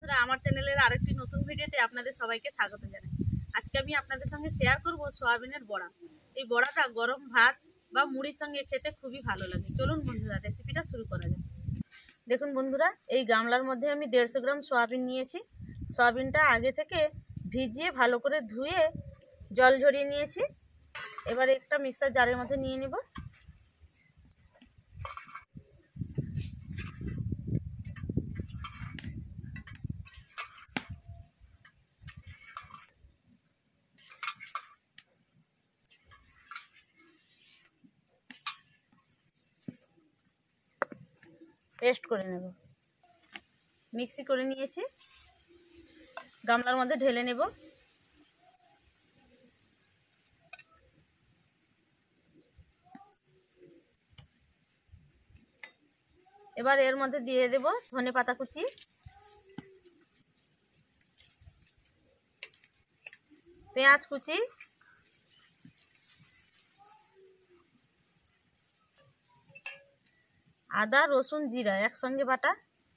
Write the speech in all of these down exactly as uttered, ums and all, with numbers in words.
বন্ধুরা, আমার চ্যানেলের আরেকটি নতুন ভিডিওতে আপনাদের সবাইকে স্বাগত জানাই। আজকে আমি আপনাদের সঙ্গে শেয়ার করব সয়াবিনের বড়া। এই বড়াটা গরম ভাত বা মুড়ির সঙ্গে খেতে খুবই ভালো লাগে। চলুন বন্ধুরা, রেসিপিটা শুরু করা যাক। দেখুন বন্ধুরা, এই গামলার মধ্যে আমি দেড়শো গ্রাম সয়াবিন নিয়েছি। সয়াবিনটা আগে থেকে ভিজিয়ে ভালো করে ধুয়ে জল ঝরিয়ে নিয়েছি। এবার একটা মিক্সার জারের মধ্যে নিয়ে নেব। পেস্ট করে নেব। মিক্সি করে নিয়েছি, গামলার মধ্যে ঢেলে নেব। এবার এর মধ্যে দিয়ে দেব ধনে পাতা কুচি, পেঁয়াজ কুচি, আদা রসুন জিরা একসঙ্গে বাটা,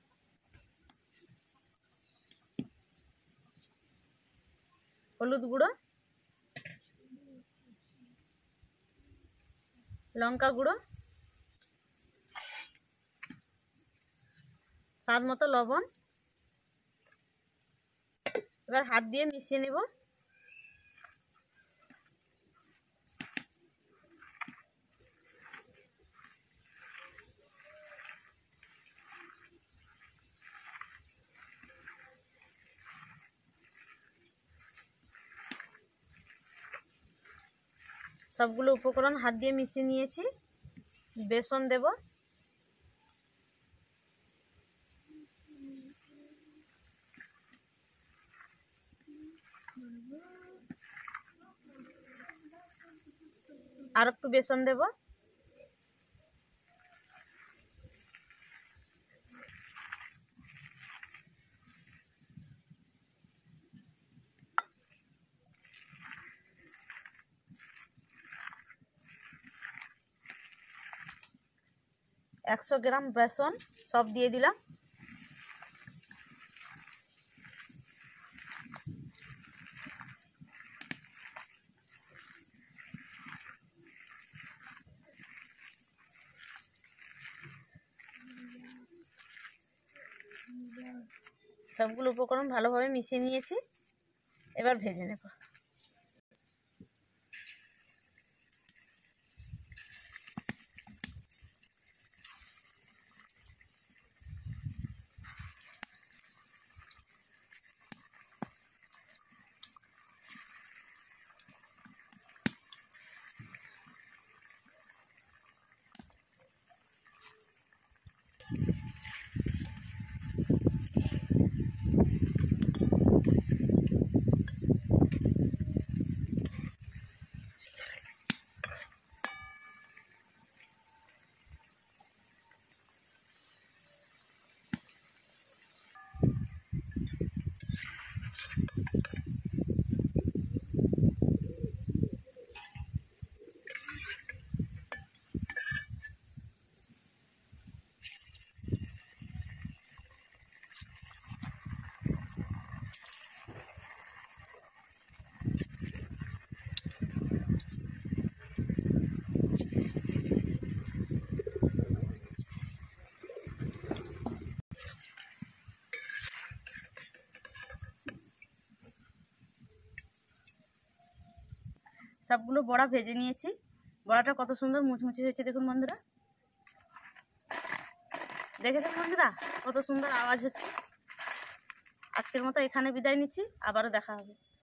হলুদ গুঁড়ো, লঙ্কা গুঁড়ো, স্বাদ মতো লবণ। এবার হাত দিয়ে মিশিয়ে নেব। সবগুলো উপকরণ হাত দিয়ে মিশিয়ে নিয়েছি। বেসন দেব, আর একটু বেসন দেব, একশো গ্রাম বেসন সব দিয়ে দিলাম। সবগুলো উপকরণ ভালোভাবে মিশিয়ে নিয়েছি। এবার ভেজে নেব। সবগুলো বড়া ভেজে নিয়েছি। বড়াটা কত সুন্দর মুচমুচে হয়েছে দেখুন বন্ধুরা। দেখেছেন বন্ধুরা কত সুন্দর আওয়াজ হচ্ছে। আজকের মতো এখানে বিদায় নিচ্ছি, আবারও দেখা হবে।